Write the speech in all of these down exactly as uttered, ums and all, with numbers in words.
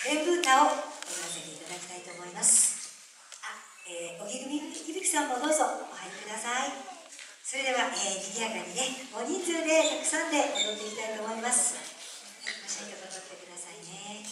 連舞歌を踊らせていただきたいと思います。あ、えー、おぎぐみひびきさんもどうぞお入りください。それでは、えー、賑やかにね、大人数でたくさんで踊っていきたいと思います。はい、ご写真を撮ってくださいね。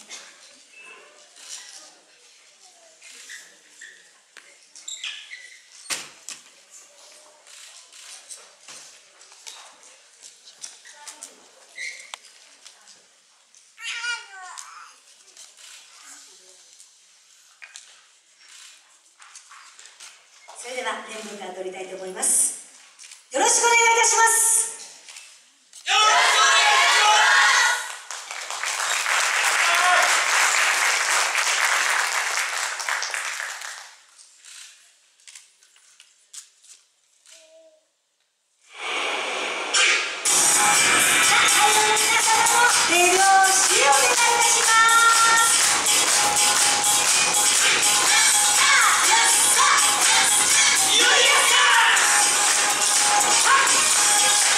それでは連舞歌を踊りたいと思います。よろしくお願いいたします。よろしくお願いします。手拍子お願いいたします。よいやったー。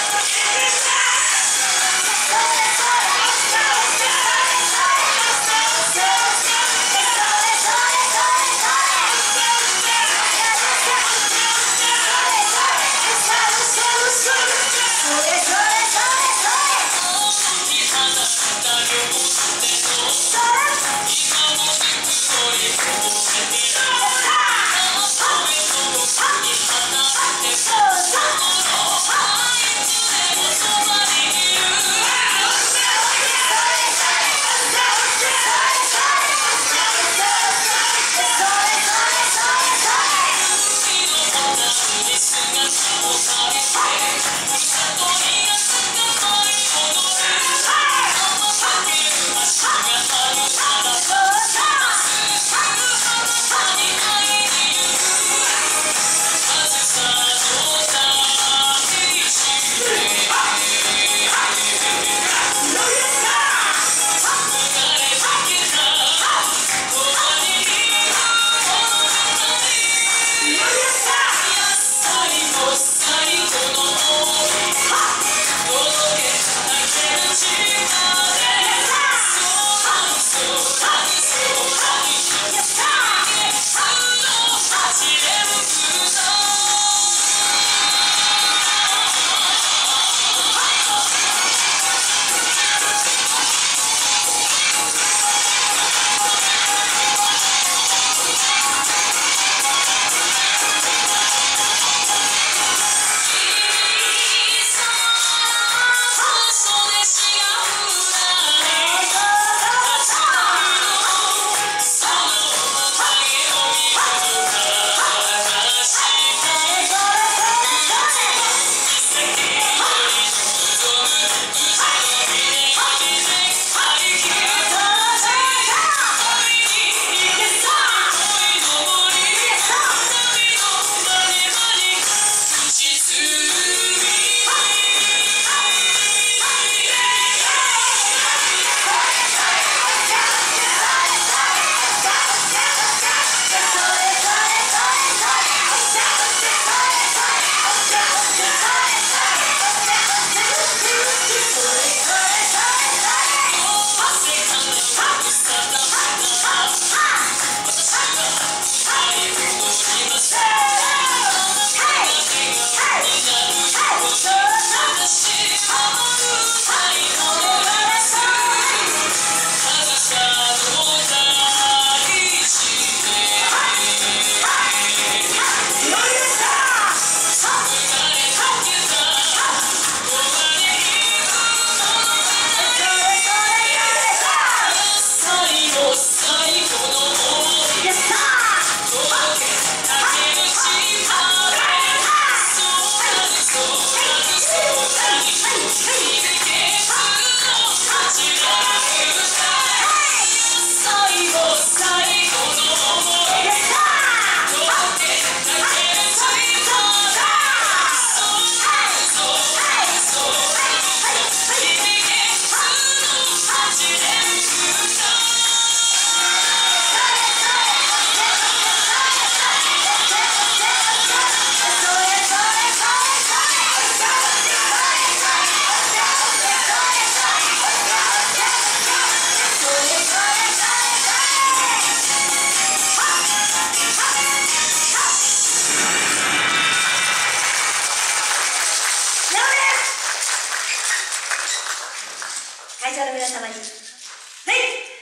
者の皆様に、はい